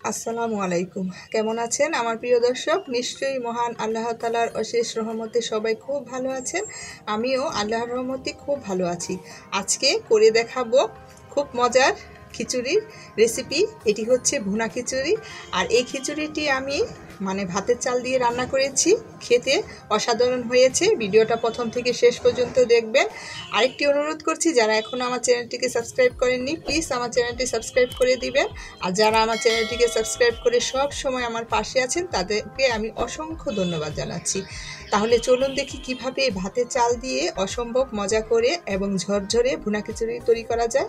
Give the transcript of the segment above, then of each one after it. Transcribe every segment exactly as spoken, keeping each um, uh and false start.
আসসালামু আলাইকুম। কেমন আছেন আমার প্রিয় দর্শক? নিশ্চয়ই মহান আল্লাহ তাআলার অশেষ রহমতে সবাই খুব ভালো আছেন। আমিও আল্লাহর রহমতে খুব ভালো আছি। আজকে করে দেখাবো খুব মজার খিচুড়ির রেসিপি। এটি হচ্ছে ভুনা খিচুড়ি। আর এই খিচুড়িটি আমি মানে ভাতের চাল দিয়ে রান্না করেছি। খেতে অসাধারণ হয়েছে। ভিডিওটা প্রথম থেকে শেষ পর্যন্ত দেখবেন। আরেকটি অনুরোধ করছি, যারা এখনও আমার চ্যানেলটিকে সাবস্ক্রাইব করেননি প্লিজ আমার চ্যানেলটি সাবস্ক্রাইব করে দিবেন। আর যারা আমার চ্যানেলটিকে সাবস্ক্রাইব করে সব সময় আমার পাশে আছেন তাদেরকে আমি অসংখ্য ধন্যবাদ জানাচ্ছি। তাহলে চলুন দেখি কিভাবে ভাতের চাল দিয়ে অসম্ভব মজা করে এবং ঝরঝরে ভুনা খিচুড়ি তৈরি করা যায়।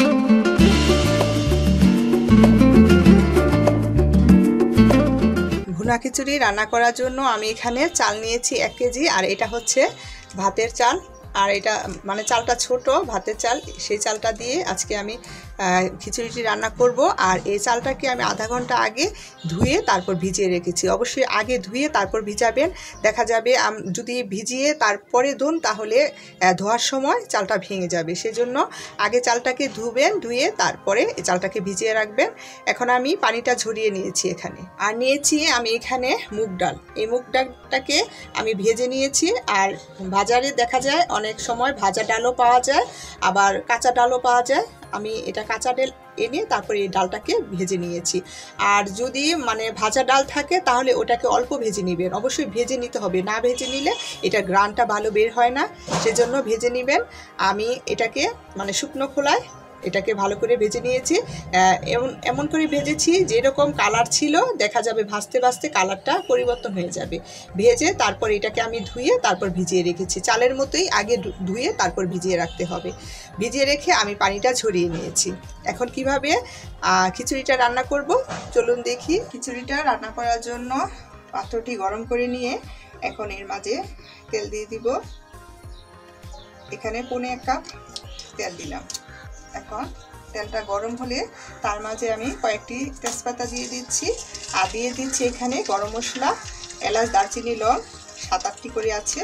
ভুনা খিচুড়ি রান্না করার জন্য আমি এখানে চাল নিয়েছি এক কেজি। আর এটা হচ্ছে ভাতের চাল। আর এটা মানে চালটা ছোট ভাতের চাল, সেই চালটা দিয়ে আজকে আমি খিচুড়িটি রান্না করব। আর এই চালটাকে আমি আধা ঘন্টা আগে ধুয়ে তারপর ভিজিয়ে রেখেছি। অবশ্যই আগে ধুয়ে তারপর ভিজাবেন। দেখা যাবে যদি ভিজিয়ে তারপরে ধুন তাহলে ধোয়ার সময় চালটা ভেঙে যাবে। সেজন্য আগে চালটাকে ধুবেন, ধুয়ে তারপরে এই চালটাকে ভিজিয়ে রাখবেন। এখন আমি পানিটা ঝরিয়ে নিয়েছি এখানে। আর নিয়েছি আমি এখানে মুগ ডাল। এই মুগ ডালটাকে আমি ভেজে নিয়েছি। আর বাজারে দেখা যায় অনেক সময় ভাজা ডালও পাওয়া যায়, আবার কাঁচা ডালও পাওয়া যায়। আমি এটা কাঁচা ডাল এনে তারপরে এই ডালটাকে ভেজে নিয়েছি। আর যদি মানে ভাজা ডাল থাকে তাহলে ওটাকে অল্প ভেজে নেবেন। অবশ্যই ভেজে নিতে হবে, না ভেজে নিলে এটা গ্রানটা ভালো বের হয় না, সেজন্য ভেজে নেবেন। আমি এটাকে মানে শুকনো খোলায় এটাকে ভালো করে ভেজে নিয়েছি। এমন এমন করে ভেজেছি যেরকম কালার ছিল, দেখা যাবে ভাজতে ভাজতে কালারটা পরিবর্তন হয়ে যাবে। ভেজে তারপর এটাকে আমি ধুয়ে তারপর ভিজিয়ে রেখেছি। চালের মতোই আগে ধুয়ে তারপর ভিজিয়ে রাখতে হবে। ভিজিয়ে রেখে আমি পানিটা ঝরিয়ে নিয়েছি। এখন কিভাবে খিচুড়িটা রান্না করব চলুন দেখি। খিচুড়িটা রান্না করার জন্য পাত্রটি গরম করে নিয়ে এখন এর মাঝে তেল দিয়ে দিব। এখানে পৌনে এক কাপ তেল দিলাম। এখন তেলটা গরম হলে তার মাঝে আমি কয়েকটি তেজপাতা দিয়ে দিচ্ছি। আর দিয়ে দিচ্ছি এখানে গরম মশলা, এলাচ, দারচিনি, লং সাত আটটি করে আছে।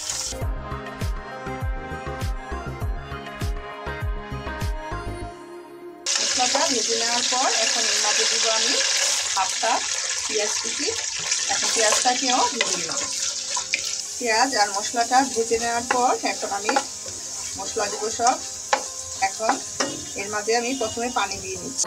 মশলাটা ভেজে নেওয়ার পর এখন এর মাঝে দিব আমি হাফটা পেঁয়াজ কুচি। এখন পেঁয়াজটাকেও ভেজে নেব। পেঁয়াজ আর মশলাটা ভেজে নেওয়ার পর এখন আমি মশলা দেবো সব। এখন এর মাঝে আমি প্রথমে পানি দিয়ে নিচ্ছি।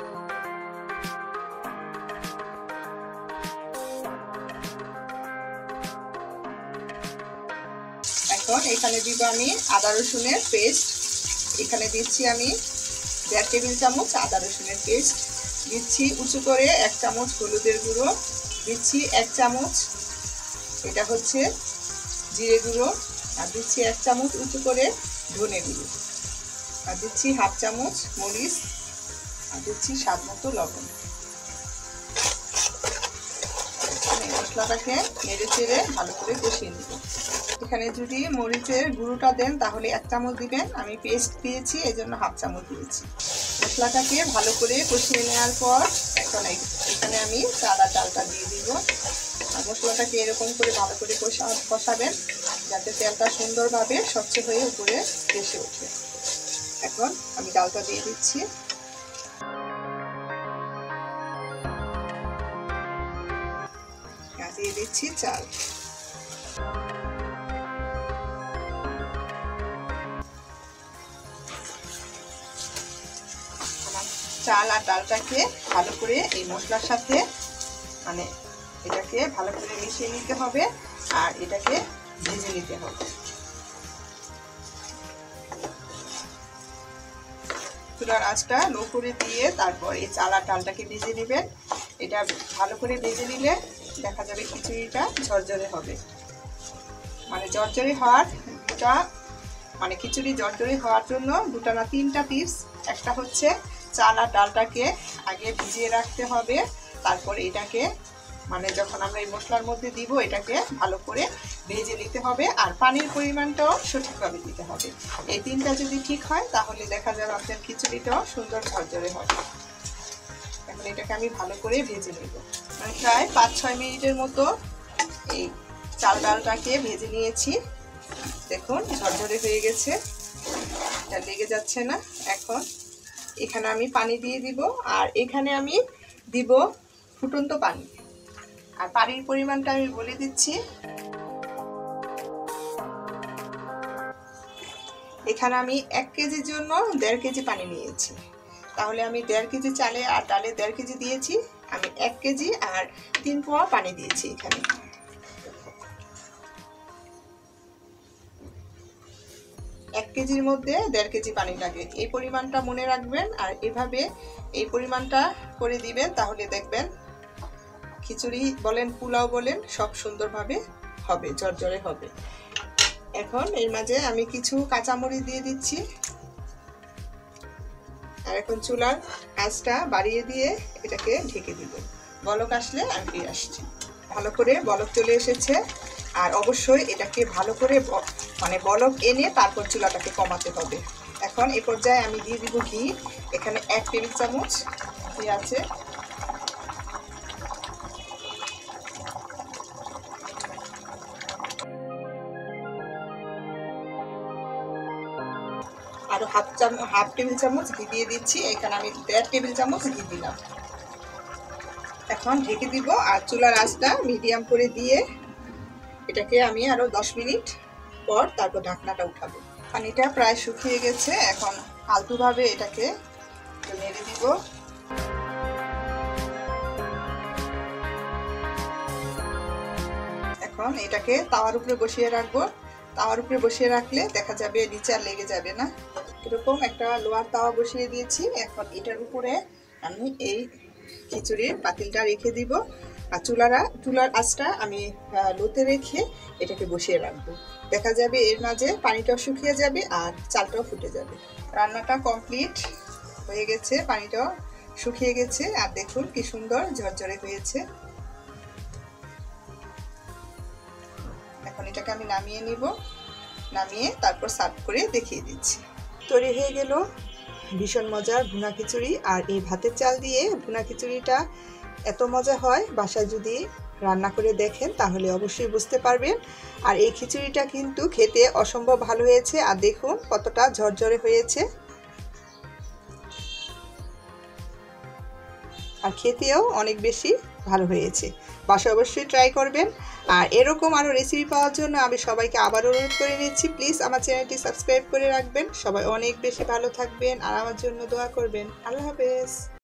এখন এখানে দিব আমি আদা রসুনের পেস্ট। এখানে দিচ্ছি আমি দেড় টেবিল চামচ আদা রসুনের পেস্ট। দিচ্ছি উঁচু করে এক চামচ হলুদের গুঁড়ো। দিচ্ছি এক চামচ এটা হচ্ছে জিরে গুঁড়ো। আর দিচ্ছি এক চামচ উঁচু করে ধনে গুঁড়ো। আর দিচ্ছি হাফ চামচ মরিচ। আর দিচ্ছি স্বাদ মতো লবণ। মশলাটাকে নেড়ে চেড়ে ভালো করে কষিয়ে নেব। এখানে যদি মরিচের গুঁড়োটা দেন তাহলে এক চামচ দিবেন, আমি পেস্ট দিয়েছি এই জন্য হাফ চামচ দিয়েছি। মশলাটাকে ভালো করে কষিয়ে নেওয়ার পর এখন এখানে আমি চাল আর ডালটা দিয়ে দিব। আর মশলাটাকে এরকম করে ভালো করে কষা কষাবেন যাতে তেলটা সুন্দরভাবে স্বচ্ছ হয়ে উপরে ভেসে ওঠে। এখন আমি ডালটা দিয়ে দিচ্ছি। দিয়ে দিচ্ছি চাল। চাল আর ডালটাকে ভালো করে এই মশলার সাথে মানে এটাকে ভালো করে মিশিয়ে নিতে হবে। আর এটাকে ভেজে নিতে হবে। চুলার আঁচটা লো করে দিয়ে তারপর এই চাল আর ডালটাকে ভেজে নেবেন। এটা ভালো করে ভেজে নিলে দেখা যাবে খিচুড়িটা ঝরঝরে হবে। মানে ঝরঝরে হওয়ার দুটা মানে খিচুড়ি ঝরঝরে হওয়ার জন্য দুটা না তিনটা টিপস। একটা হচ্ছে চাল আর ডালটাকে আগে ভিজিয়ে রাখতে হবে। তারপর এটাকে মানে যখন আমরা এই মশলার মধ্যে দিব এটাকে ভালো করে ভেজে নিতে হবে। আর পানির পরিমাণটাও সঠিকভাবে দিতে হবে। এই তিনটা যদি ঠিক হয় তাহলে দেখা যাবে আপনার খিচুড়িটাও সুন্দর ঝরঝরে হবে। এখন এটাকে আমি ভালো করে ভেজে নেব। আমি প্রায় পাঁচ ছয় মিনিটের মতো এই চাল ডালটাকে ভেজে নিয়েছি। দেখুন ঝরঝরে হয়ে গেছে, লেগে যাচ্ছে না। এখন এখানে আমি পানি দিয়ে দিব। আর এখানে আমি দিব ফুটন্ত পানি। আর পানির পরিমাণটা আমি বলে দিচ্ছি। এখানে আমি এক কেজির জন্য দেড় কেজি পানি নিয়েছি। তাহলে আমি দেড় কেজি চালে আর ডালে দেড় কেজি দিয়েছি, আমি এক কেজি আর তিন পোয়া পানি দিয়েছি এখানে। এক কেজির মধ্যে দেড় কেজি পানি লাগে, এই পরিমাণটা মনে রাখবেন। আর এভাবে এই পরিমাণটা করে দিবেন, তাহলে দেখবেন খিচুড়ি বলেন পোলাও বলেন সব সুন্দরভাবে হবে, ঝরঝরে হবে। এখন এর মাঝে আমি কিছু কাঁচামরিচ দিয়ে দিচ্ছি। আর এখন চুলার আঁচটা বাড়িয়ে দিয়ে এটাকে ঢেকে দিব। বলক আসলে আমি ফিরে আসছি। ভালো করে বলক চলে এসেছে। আর অবশ্যই এটাকে ভালো করে মানে বলক এনে তারপর চুলাটাকে কমাতে হবে। এখন এই পর্যায়ে আমি দিয়ে দিব ঘি। এখানে এক টেবিল চামচ ঘি আছে। আরো হাফ চামচ হাফ টেবিল চামচ ঘি দিয়ে দিচ্ছি। এখানে আমি দেড় টেবিল চামচ ঘি দিলাম। এখন ঢেকে দিব আর চুলার আঁচটা মিডিয়াম করে দিয়ে এটাকে আমি আরো দশ মিনিট পর তারপর ঢাকনাটা উঠাবো। পানিটা প্রায় শুকিয়ে গেছে। এখন আলতুভাবে এটাকে নেড়ে দিব। এখন এটাকে তাওয়ার উপরে বসিয়ে রাখবো। তাওয়ার উপরে বসিয়ে রাখলে দেখা যাবে নিচে আর লেগে যাবে না। এরকম একটা লোহার তাওয়া বসিয়ে দিয়েছি। এখন এটার উপরে আমি এই খিচুড়ির পাতিলটা রেখে দিব। আর চুলারা চুলার আঁচটা আমি লোতে রেখে এটাকে বসিয়ে রাখবো। দেখা যাবে এর মাঝে পানিটাও শুকিয়ে যাবে আর চালটাও ফুটে যাবে। রান্নাটা কমপ্লিট হয়ে গেছে, পানিটাও শুকিয়ে গেছে। আর দেখুন কি সুন্দর ঝরঝরে হয়েছে। এখন এটাকে আমি নামিয়ে নিব। নামিয়ে তারপর সার্ভ করে দেখিয়ে দিচ্ছি। তৈরি হয়ে গেল ভীষণ মজার ভুনা খিচুড়ি। আর এই ভাতের চাল দিয়ে ভুনা খিচুড়িটা এত মজা হয়, বাসায় যদি রান্না করে দেখেন তাহলে অবশ্যই বুঝতে পারবেন। আর এই খিচুড়িটা কিন্তু খেতে অসম্ভব ভালো হয়েছে। আর দেখুন কতটা ঝরঝরে হয়েছে। আর খেতেও অনেক বেশি ভালো হয়েছে। বাসায় অবশ্যই ট্রাই করবেন। আর এরকম আরও রেসিপি পাওয়ার জন্য আমি সবাইকে আবার অনুরোধ করে নিচ্ছি, প্লিজ আমার চ্যানেলটি সাবস্ক্রাইব করে রাখবেন। সবাই অনেক বেশি ভালো থাকবেন আর আমার জন্য দোয়া করবেন। আল্লাহ হাফেজ।